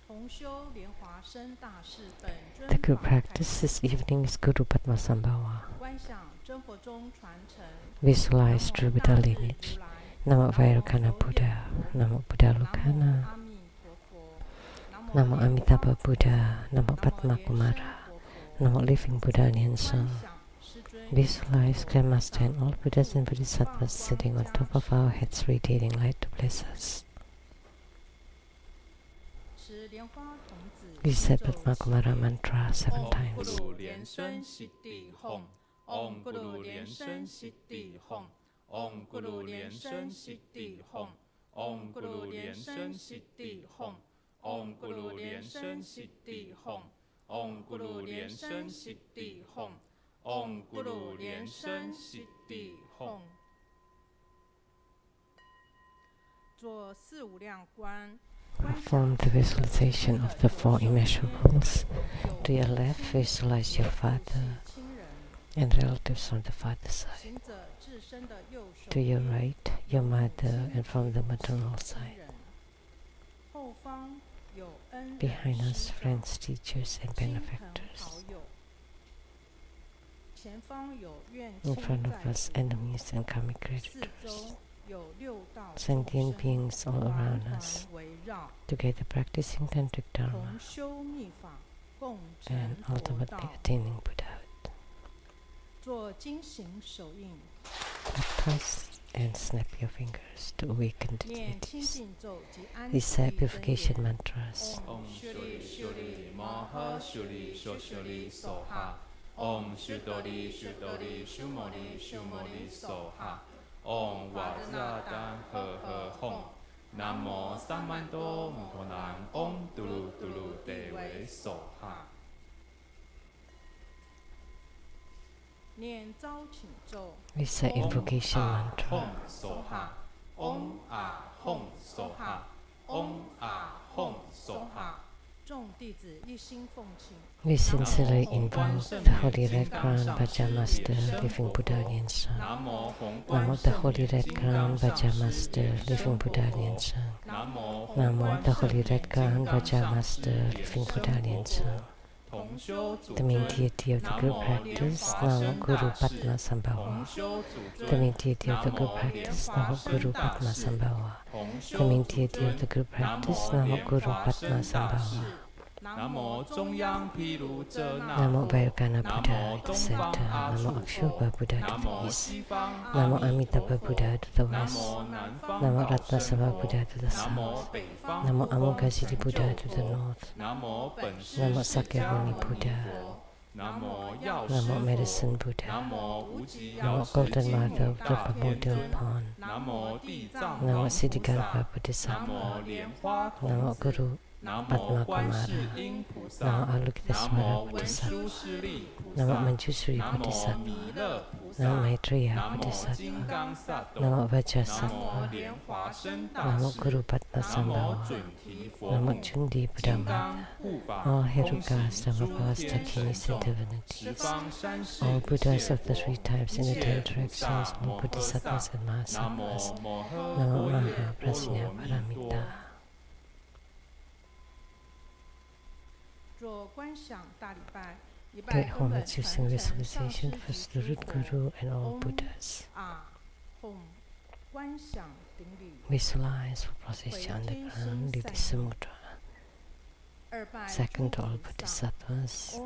The group practice this evening is Guru Padmasambhava. Visualize true Buddha lineage. Namo Vairocana Buddha, Namo Buddha Lokana, Namo Amitabha Buddha, Namo Padmakumara, Namo Living Buddha Nyenso. Visualize Grandmaster and all Buddhas and Bodhisattvas sitting on top of our heads, radiating light to bless us. We say Padmakumara mantra 7 times. Om Guru Lien Shen Siddhi Hong. Om Guru Lien Shen Siddhi Hong. Om Guru Lien Shen Siddhi Hong. Om Guru Lien Shen Siddhi Hong. Om Guru Lien Shen Siddhi Hong. Om Guru Lien Shen Siddhi Hong. Perform the visualization of the 4 immeasurables. To your left, visualize your father and relatives from the father's side. To your right, your mother, and from the maternal side. Behind us, friends, teachers, and benefactors. In front of us, enemies and karmic creditors. Sentient beings all around us, together practicing tantric dharma and ultimately attaining Buddhahood. Press and snap your fingers to awaken the deities. Recite purification mantras. Om Shuri Shuri Maha Shuri Shoshuri Soha. Om Shudori Shudori Shumori Shumori Soha. Om Vajradan He He Hong. Namo Sammanto Muhonan Om Tulu Tulu Dewe Soha. Recite invocation mantra. Hong Soha. Om Ah Hong Soha. Om Ah Hong Soha. We sincerely invoke the Holy Red Crown Bhajamaster, Living Buddha Nyenso. Namo the Holy Red Crown Bhajamaster, Living Buddha Nyenso. Namo the Holy Red Crown Bhajamaster, Living Buddha Nyenso. The main deity of the group practice, Namo Guru Padmasambhava. The main deity of the group practice, Namo Guru Padmasambhava. The main deity of the group practice, Namo Guru Padmasambhava. Namo Vairocana Buddha at the center, Namo Akshobha Buddha to the east, Namo Amitabha Buddha to the west, Namo Padmasambhava Buddha to the south, Namo Amoghasiddhi Buddha to the north, Namo Sakyamuni Buddha, Namo Medicine Buddha, Namo Golden Mother of the Primordial Pond, Namo Siddhigarbha Bodhisattva, Namo Guru Padmakumara, Namo Avalokitesvara Bodhisattva, Namo Manjushri Bodhisattva, Namo Maitreya Bodhisattva, Namo Vajrasattva, Namo Guru Padmasambhava, Namo Jundi Buddha Mata, all Herukas, Dhammapas, Dakinis and divinities, all Buddhas of the 3 types in the 10 directions, all Bodhisattvas and Mahasattvas, Namo Maha Prasnya Paramita. Pay homage using visualization for the root Guru and all Buddhas. Visualize for procession underground, lead the samudra. Second to all Bodhisattvas.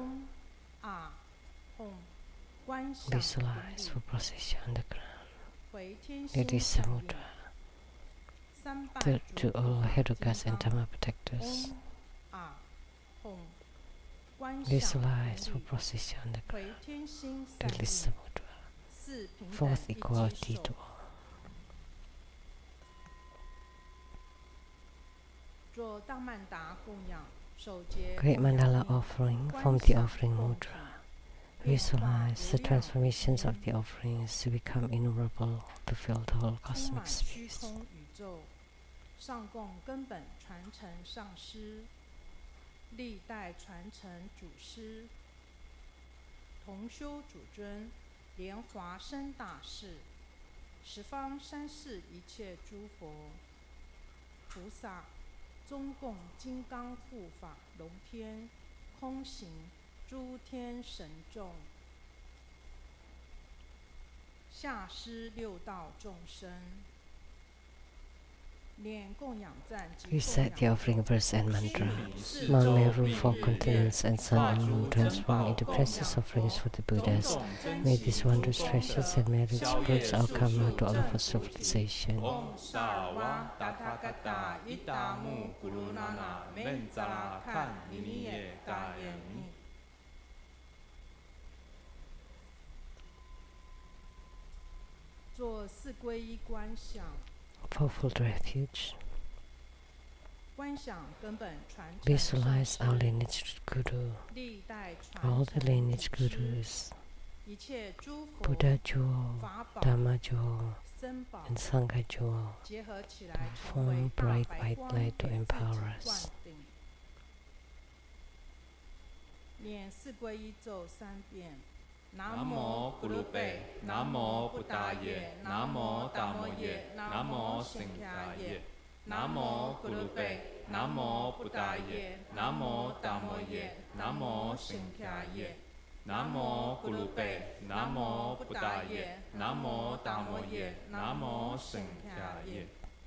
Visualize for procession underground, lead the samudra. Third to all Herukas and Dhamma protectors. Visualize for procession underground, release the mudra. Fourth, equality to all. Great mandala offering from the offering mudra. Visualize the transformations of the offerings to become innumerable to fill the whole cosmic space. 中共金刚护法龙天空行诸天神众，下施六道众生。 Recite the offering verse and mantra. Mount Meru, four continents, and sun and moon transform into precious offerings for the Buddhas. May these wondrous treasures and merits purge our karma to all of us civilization. Om Sarva Tathagata Itamu Gurunana Menzala Kan Niniye Dayeni. Fourfold refuge. Visualize our lineage guru, all the lineage gurus, Buddha jewel, Dhamma jewel, and Sangha jewel, form bright white light to empower us. Namo Gurupe, Namo Buddhaye, Namo Dhammoye, Namo Sanghaye. Namo Gurupe, Namo Buddhaye, Namo Dhammoye, Namo Sanghaye. Namo Gurupe, Namo Buddhaye, Namo Dhammoye, Namo Sanghaye.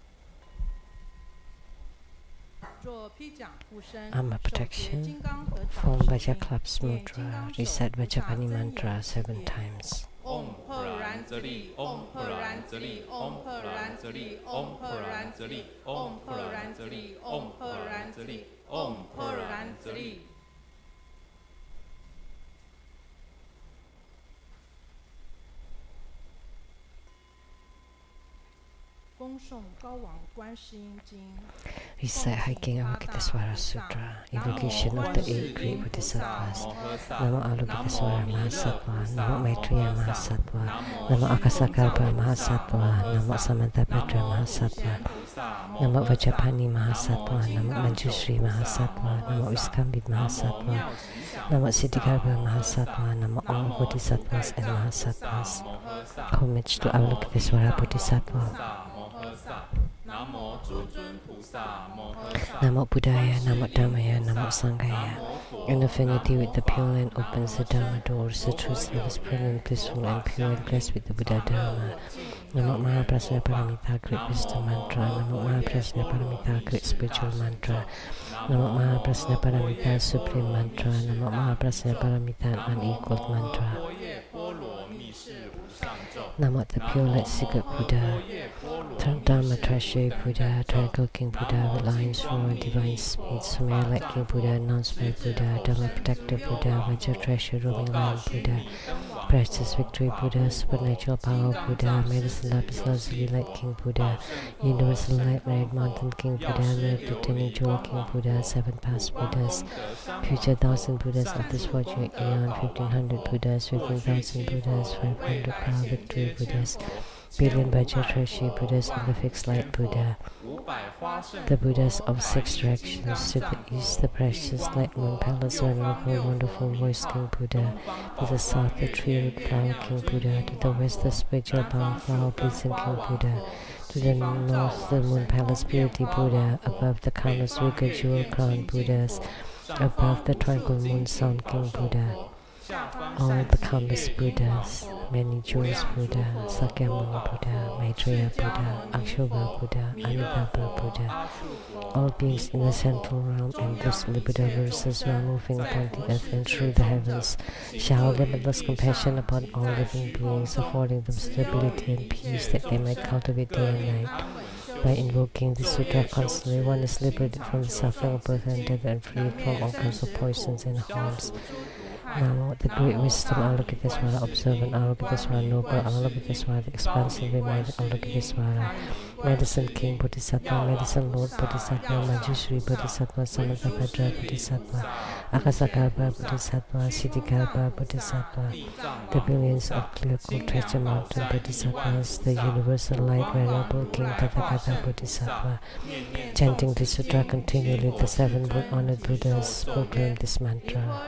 Armor protection, form Vajaklap's mudra, recite Vajapani mantra 7 times. Om Puranjali, Om Puranjali, Om Puranjali, Om Puranjali, Om Puranjali, Om Puranjali, Om Puranjali. 恭诵高王观世音经 Recite Hiking Avalokitesvara Sutra, Evocation of the 8 Great Bodhisattvas. Namo Avalokitesvara Mahasattva, Namo Maitreya Mahasattva, Namo Akasakalpa Mahasattva, Namo Samantabhadra Mahasattva, Namo Vajapani Mahasattva, Namo Manjushri Mahasattva, Namo Viskambit Mahasattva, Namo Siddhigarbha Mahasattva, Namo all Bodhisattvas and Mahasattvas. Homage to Avalokitesvara Bodhisattva. Namo Buddhaya, Namo Dhammaya, Namo Sanghaya. In affinity with the pure land opens the Dharma doors. The true self is present, blissful and pure and blessed with the Buddha Dharma. Namo Mahaprasna Paramita, great wisdom mantra. Namo Mahaprasna Paramita, great spiritual mantra. Namo Mahaprasna Paramita, supreme mantra. Namo Mahaprasna Paramita, unequaled mantra. Namo the pure light secret Buddha, Dharma treasure Buddha, Tranquil King Buddha, with lions roar, divine speed, Sumaya light King Buddha, announced by Buddha, Dharma protector Buddha, Vajra treasure, roaming lion Buddha, precious victory Buddha, supernatural power Buddha, medicine lapis lazuli light King Buddha, universal light red mountain King Buddha, miracle attaining jewel King Buddha, 7 past Buddhas, future 1,000 Buddhas of this fortune eon, 1,500 Buddhas, 15,000 Buddhas, 500 power victory Buddhas, billion Vajra treasure Buddhas and the fixed light Buddha, the Buddhas of 6 directions, to the east the precious light moon palace, venerable wonderful voice King Buddha, to the south the tree root flower King Buddha, to the west the spiritual bound flower pleasing King Buddha, to the north the moon palace purity Buddha, above the countless wicked jewel crowned Buddhas, above the tranquil moon sound King Buddha, all the countless Buddhas, many jewels Buddha, Sakyamuni Buddha, Maitreya Buddha, Akshobha Buddha, Amitabha Buddha, all beings in the central realm and those in the Buddha verses who are moving upon the earth and through the heavens, shower limitless compassion upon all living beings, affording them stability and peace that they might cultivate day and night. By invoking this sutra constantly, one is liberated from the suffering of birth and death and freed from all kinds of poisons and harms. Now, the great wisdom Avalokitesvara, observant Avalokitesvara, noble Avalokitesvara, the expansively minded Avalokitesvara, medicine king Bodhisattva, medicine lord Bodhisattva, Manjushri Bodhisattva, Samantabhadra Bodhisattva, Akasakalpa Bodhisattva, Siddhigarbha Bodhisattva, the billions of clear cool treasure mountain Bodhisattvas, the universal light venerable King Tathagata Bodhisattva. Chanting this sutra continually, the 7 honored Buddhas proclaim this mantra.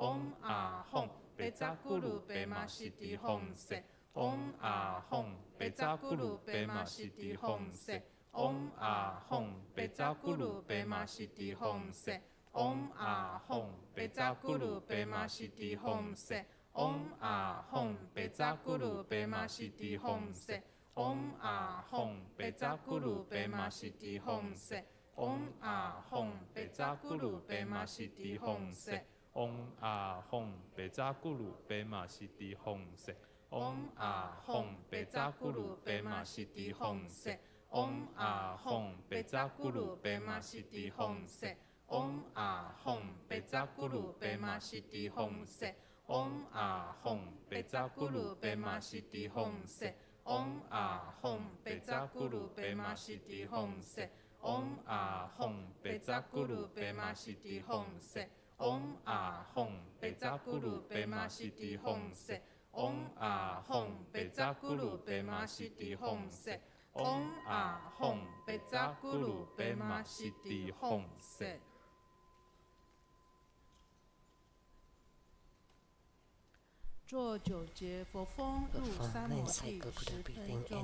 Om Ahong Peza Guru Pema Siddhi Hom Se Om Ahong Peza Guru Pema Siddhi Hom Se Om Ahong Peza Guru Pema Siddhi Hom Se Om Ahong Peza Guru Pema Siddhi Hom Se Om Ahong Peza Guru Pema Siddhi Hom Se Om Ahong Peza Guru Pema Siddhi Hom Se Om Ahong Peza Guru Pema Siddhi Hom Se Om Ahong Peza Guru Pema Siddhi Hom Se Om Ahong Peza Guru Pema Siddhi Hom Se Om Ahong Peza Guru Pema Siddhi Hom Se Om Ahong Peza Guru Pema Siddhi Hom Se Om Ahong Peza Guru Pema Siddhi Hom Se Om Ahong Peza Guru Pema Siddhi Hom Se Om Ahong Peza Guru Pema Siddhi Hom Se Om Ahong Peza Guru Pema Siddhi Hom Se Om Ahong Peza Guru Pema Siddhi Hom Se Om Ahong Peza Guru Pema Siddhi Hom Se。 做9节佛风入三摩地10分钟。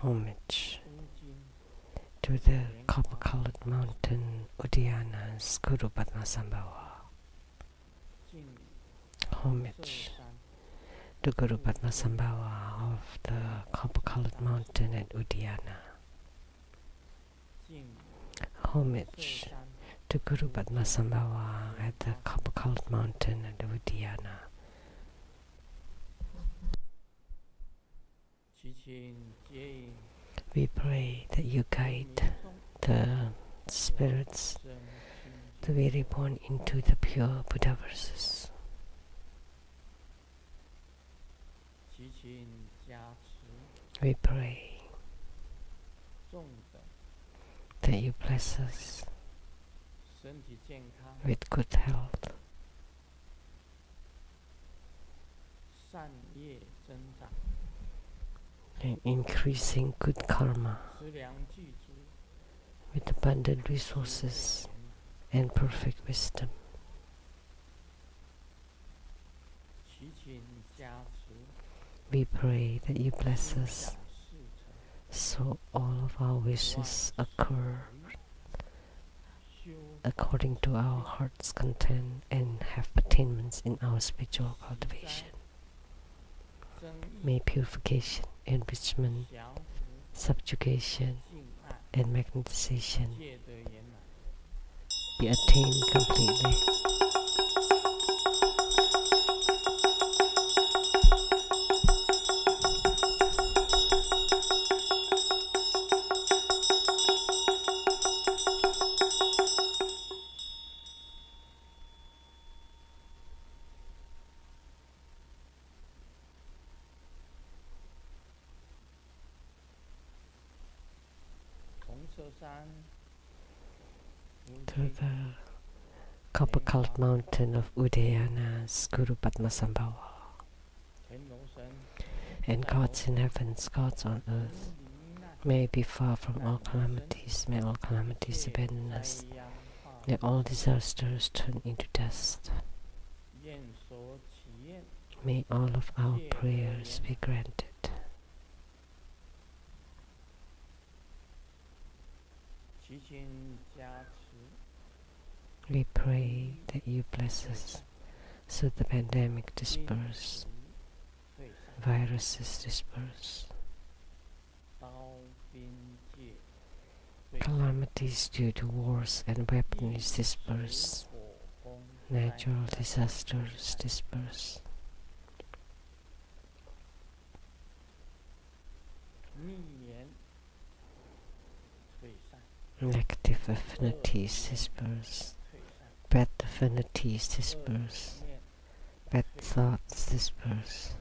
Homage to the copper-colored mountain Udayana's Guru Padmasambhava. Homage to Guru Padmasambhava of the copper-colored mountain at Udayana. Homage to Guru Padmasambhava at the copper-colored mountain at Udayana. We pray that you guide the spirits to be reborn into the pure Buddha verses. We pray that you bless us with good health and increasing good karma with abundant resources and perfect wisdom. We pray that you bless us so all of our wishes occur according to our heart's content and have attainments in our spiritual cultivation. May purification, enrichment, subjugation, and magnetization be attained completely. To the copper-colored mountain of Udayana's Guru Padmasambhava, and gods in heavens, gods on earth, may be far from all calamities, may all calamities abandon us, may all disasters turn into dust. May all of our prayers be granted. We pray that you bless us so the pandemic disperse, viruses disperse, calamities due to wars and weapons disperse, natural disasters disperse. Negative affinities disperse, bad affinities disperse, bad thoughts disperse.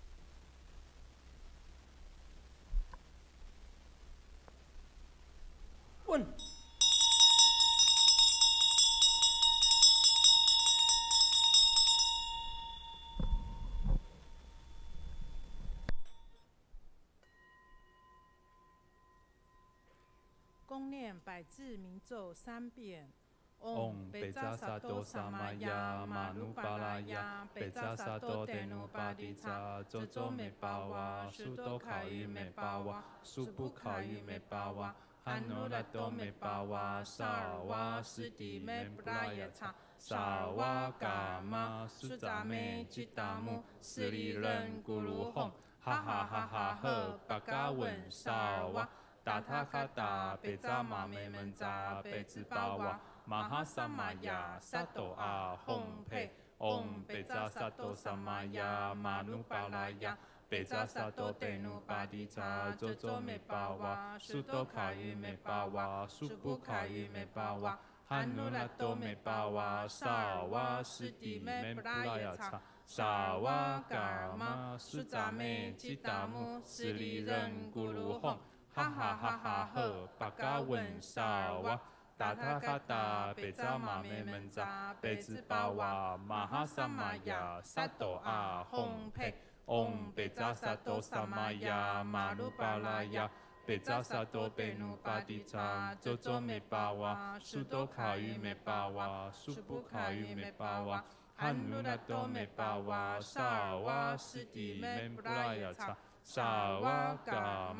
Gong念百字明咒3遍。 Om Beja Sato Samaya Manupalaya Beja Sato Tenupadita Jojo Me Bawa Sudo Kayu Me Bawa Subu Kayu Me Bawa Hanurato Me Bawa Sarwa Siti Me Braya Cha Sarwa Gama Suza Me Jitamu Sri Ren Guru Hong Ha ha ha ha He Baka Wen Sarwa Tata Kata Beja Mame Menza Beji Bawa Mahasamaya Sato A Hong Pe Om Beja Sato Samaya Manupalaya Beja Sato Tenupadita Jojo Me Bawa Sudo Kayu Me Bawa Subu Kayu Me Bawa Hanurato Me Bawa Sawa Siti Me Braya Cha Sawa Gama Suza Me Jitamu Sri Ren Guru Hong Ha ha ha ha He Baka Wen Sawa Tata Kata Beja Mame Menza Beji Bawa Mahasamaya Sato A Hong Pe Om Beja Sato Samaya Manupalaya Beja Sato Tenupadita Jojo Me Bawa Sudo Kayu Me Bawa Subu Kayu Me Bawa Hanurato Me Bawa Sawa Siti Me Braya Cha Sawa Gama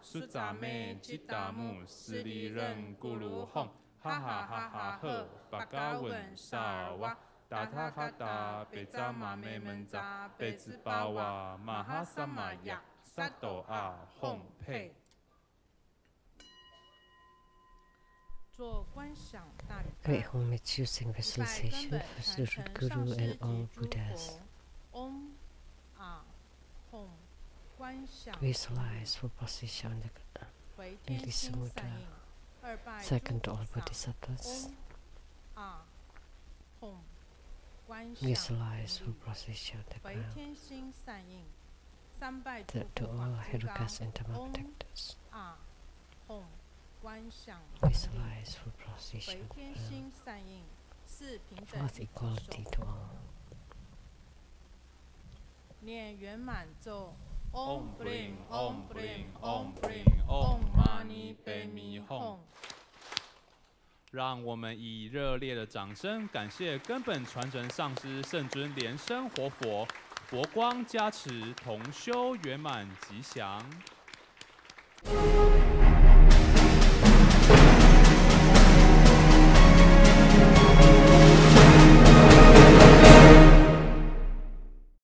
苏扎妹吉达木斯利任咕噜哄，哈哈哈哈呵，巴嘎文萨瓦。达他哈达贝扎玛妹们扎贝兹巴瓦玛哈萨玛雅萨斗阿哄佩。 做观想大礼 Great 拜， Home is using 礼拜根 visualization 本 for 传 Sri 承 Guru 上师 and 及 all 诸 Buddhas. 佛。嗡啊吽，观想 Visualize full position on the 回天 Release 心 mudra. 散应，二拜诸 Second to 菩 all 萨。 Bodhisattvas. 嗡啊吽，观想 Visualize 努 full 力 position on the 回 ground. 天心散应，三拜诸 Third to 佛 all 法金刚。 Herukas and Dhamma 嗡 protectors. 啊吽，观想努力 Visualize full 回 position on 天 the ground. 心散应，四平等 Fourth 与合 equality 手。 to all. 念圆满咒。 嗡 Om 布灵 Brim 嗡 Om 布灵 Brim 嗡 Om 布灵 Brim 嗡 Om 玛 Mani 尼贝 Padme 咪 Hum 吽。让我们以热烈的掌声，感谢根本传承上师圣尊莲生活佛，佛光加持，同修圆满吉祥。